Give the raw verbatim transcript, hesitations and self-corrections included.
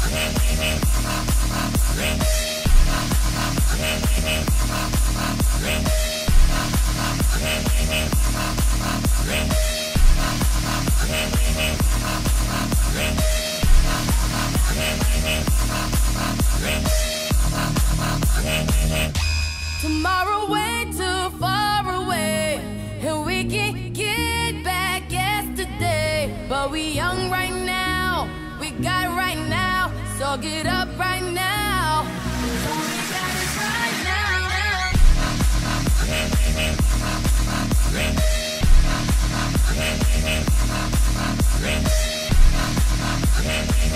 Tomorrow way too far away, and we can get back yesterday. But we young right now, we got right now, so get up right now. 'Cause all we got is right now. Yeah.